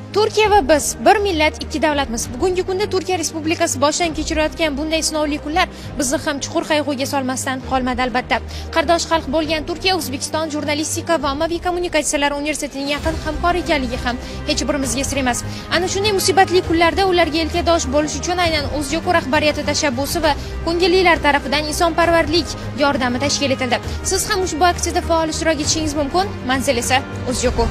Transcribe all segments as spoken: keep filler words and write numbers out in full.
Turkiya va biz bir millat, ikki davlatmiz. Bugungi kunda Turkiya Respublikasi boshdan kechirayotgan bunday sinovli kunlar bizni ham chuqur qayg'uga solmasdan qolmadi albatta. Qardosh xalq bo'lgan Turkiya O'zbekiston Jurnalistika va ommaviy kommunikatsiyalar universitetining yaqin hamkori ekanligi ham hech birimizga sir emas. Ana shunday musibatli kunlarda ularga elkadosh bo'lish uchun aynan O'zjoku rahbariyati tashabbusi va ko'ngillilar tarafidan insonparvarlik yordami tashkil etildi. Siz ham ushbu aksiyada faol ishtirok etishingiz mumkin. Manzil esa O'zjoku.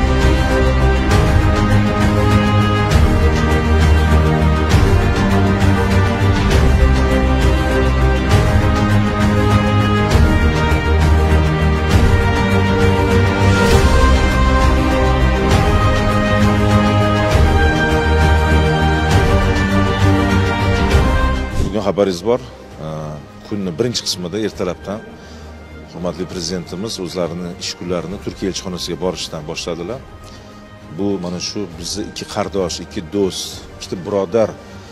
Xabaringiz bor, kunning birinchi qismida ertalabdan hurmatli prezidentimiz o'zlarining ish kunlarini Turkiya elchixonasiga borishdan boshladilar. Bu mana shu bizni ikki qardosh, ikki do'st, ikkita birodar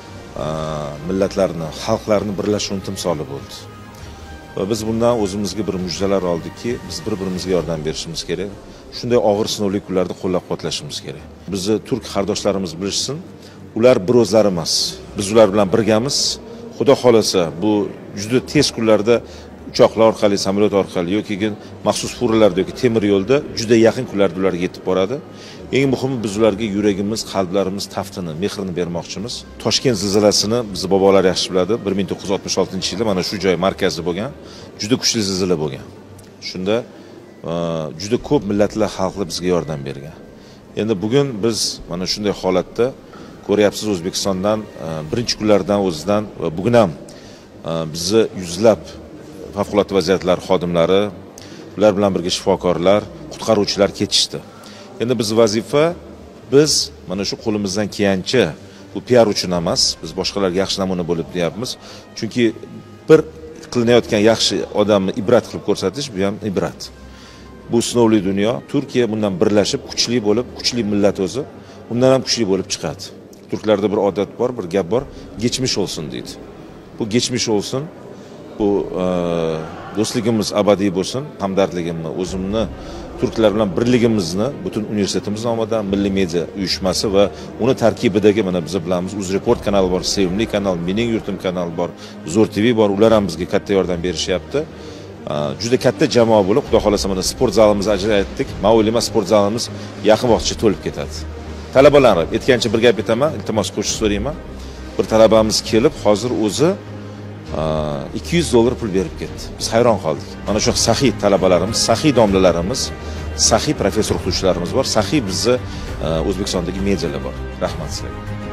millatlarni, xalqlarni birlashuvining timsoli bo'ldi. Va biz bundan o'zimizga bir mujdalar oldikki, biz bir-birimizga yordam berishimiz kerak. Shunday og'ir sinovli kunlarda qo'llab-quvvatlashimiz kerak. Bizni turk qardoshlarimiz bilishsin, ular bir o'zlari emas. Biz ular bilan birgamiz. Xudo xolasa bu juda tez kunlarda uchoqlar orqali, samolyot orqali yoki maxsus furalarda yoki temir yo'lda juda yaqin kunlarda ularga yetib boradi. Eng muhimi biz ularga yuragimiz, qalblarimiz taftini, mehrini bermoqchimiz. Toshkent zilzilasini biz bobolar yaxshi biladi. bir ming to'qqiz yuz oltmish oltinchi yilda mana shu joy markazi bo'lgan, juda kuchli zilzila bo'lgan. Shunda juda ko'p millatlar, xalqlar bizga yordam bergan. Endi bugun biz mana shunday holatda ko'ryapsiz, O'zbekistondan birinchi kunlardan o'zidan va bugun ham bizni yuzlab favqulodda vaziyatlar xodimlari, ular bilan birga shifokorlar, qutqaruvchilar ketishdi. Endi biz vazifa, biz mana shu qo'limizdan kelgancha, bu P R uchun emas, biz boshqalarga yaxshi namuna bo'lib deyapmiz. Chunki bir qilinayotgan yaxshi odamni ibrat qilib ko'rsatish, bu ham ibrat. Bu sinovli dunyo, Turkiya bundan birlashib, kuchli bo'lib, kuchli millat o'zi, undan ham kuchli bo'lib chiqadi. Turklarda bir odat bor, bir gap bor, geçmiş olsun deydi. Bu geçmiş olsun, bu e, do'stligimiz abadiy bo'lsin, hamdardligimni, o'zimni turklar bilan birligimizni butun universitetimiz nomidan Milliy media uyushmasi va uni tarkibidagi mana biz bilamiz UzReport kanali bor, Sevimli kanal, Mening yurtim kanali bor, Zo'r T V bor, ular ham bizga katta yordam berishyapti. Juda katta jamoa bo'lib, xudo xolasa mana sport zalimizni ajratdik. Men o'ylayman, sport zalimiz yaqin vaqtda to'lib ketadi. Talabalar, aytgancha bir gap aytaman, iltimos qo'shib so'rayman. Bir talabamiz kelib, hozir o'zi ikki yuz dollar pul berib ketdi. Biz hayron qoldik. Mana shu saxiy talabalarimiz, saxiy domlalarimiz, saxiy professor o'qituvchilarimiz bor, saxiy bizni O'zbekistondagi medialar bor. Rahmat sizlarga.